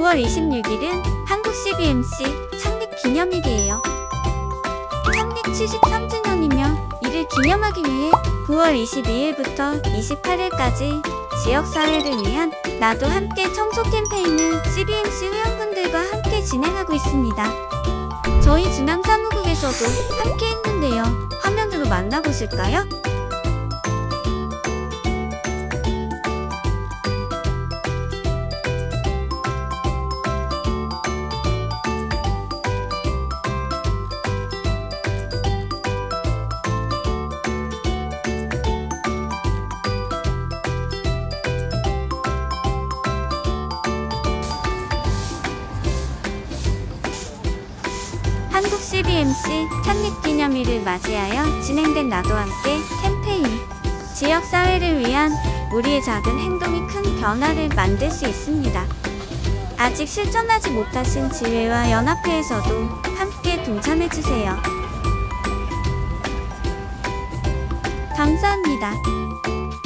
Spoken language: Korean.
9월 26일은 한국 CBMC 창립 기념일이에요. 창립 73주년이며 이를 기념하기 위해 9월 22일부터 28일까지 지역사회를 위한 나도 함께 청소 캠페인을 CBMC 회원분들과 함께 진행하고 있습니다. 저희 중앙사무국에서도 함께 했는데요. 화면으로 만나보실까요? 한국 CBMC 창립기념일을 맞이하여 진행된 나도 함께 캠페인. 지역사회를 위한 우리의 작은 행동이 큰 변화를 만들 수 있습니다. 아직 실천하지 못하신 지회와 연합회에서도 함께 동참해주세요. 감사합니다.